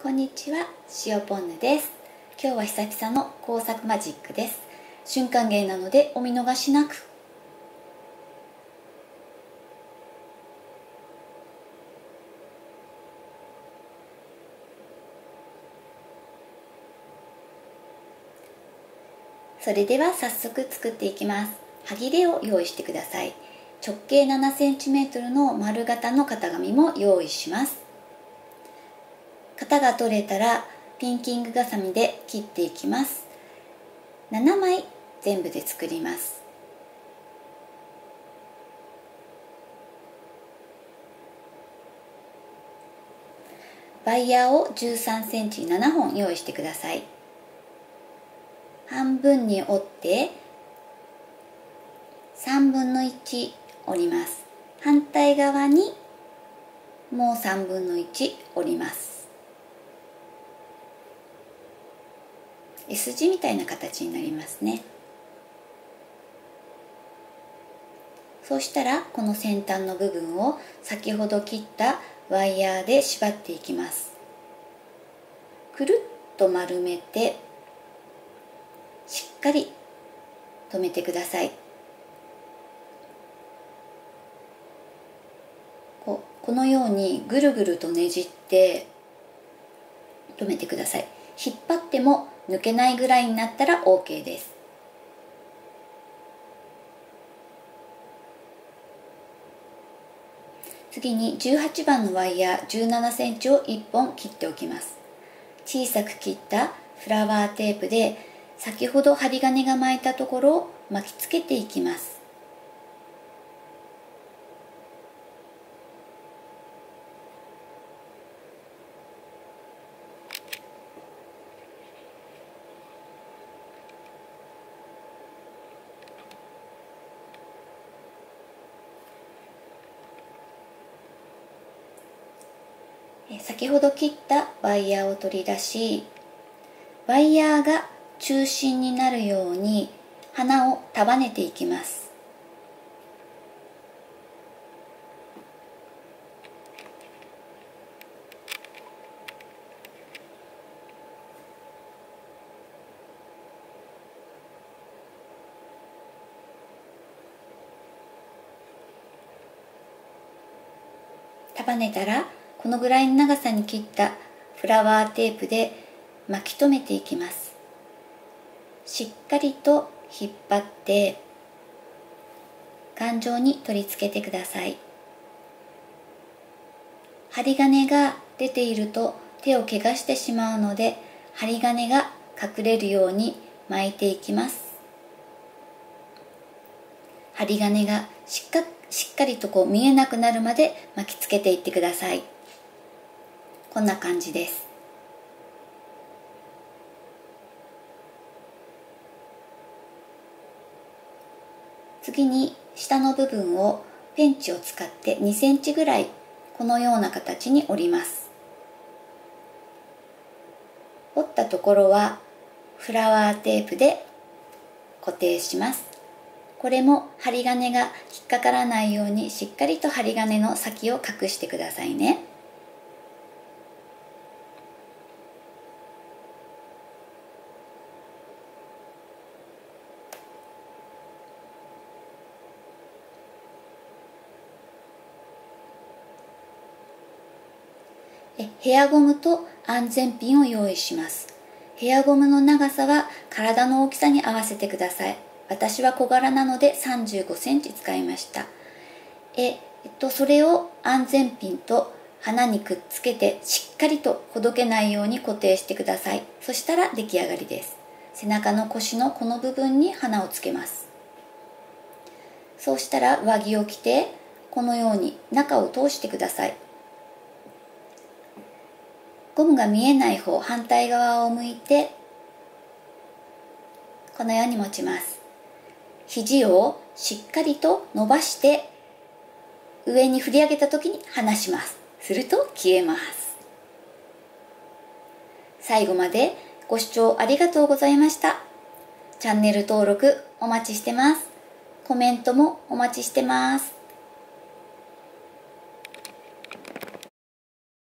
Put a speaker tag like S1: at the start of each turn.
S1: こんにちは、塩ポンヌです。今日は久々の工作マジックです。瞬間芸なのでお見逃しなく。それでは早速作っていきます。はぎれを用意してください。直径 7cm の丸型の型紙も用意します。型が取れたらピンキングがさみで切っていきます。7枚全部で作ります。ワイヤーを 13cm 7本用意してください。半分に折って3分の1折ります。反対側にもう3分の1折ります。S 字みたいな形になりますね。そうしたらこの先端の部分を先ほど切ったワイヤーで縛っていきます。くるっと丸めてしっかり留めてください。このようにぐるぐるとねじって留めてください。引っ張っても抜けないぐらいになったら OK です。次に18番のワイヤー 17cm を1本切っておきます。小さく切ったフラワーテープで先ほど針金が巻いたところを巻きつけていきます。先ほど切ったワイヤーを取り出し、ワイヤーが中心になるように花を束ねていきます。束ねたらこのぐらいの長さに切ったフラワーテープで巻き留めていきます。しっかりと引っ張って頑丈に取り付けてください。針金が出ていると手を怪我してしまうので、針金が隠れるように巻いていきます。針金がしっかりと見えなくなるまで巻きつけていってください。こんな感じです。次に下の部分をペンチを使って2センチぐらいこのような形に折ります。折ったところはフラワーテープで固定します。これも針金が引っかからないようにしっかりと針金の先を隠してくださいね。ヘアゴムと安全ピンを用意します。ヘアゴムの長さは体の大きさに合わせてください。私は小柄なので35センチ使いました。それを安全ピンと花にくっつけてしっかりとほどけないように固定してください。そしたら出来上がりです。背中の腰のこの部分に花をつけます。そうしたら上着を着てこのように中を通してください。ゴムが見えない方、反対側を向いてこのように持ちます。肘をしっかりと伸ばして上に振り上げた時に離します。すると消えます。最後までご視聴ありがとうございました。チャンネル登録お待ちしてます。コメントもお待ちしてます。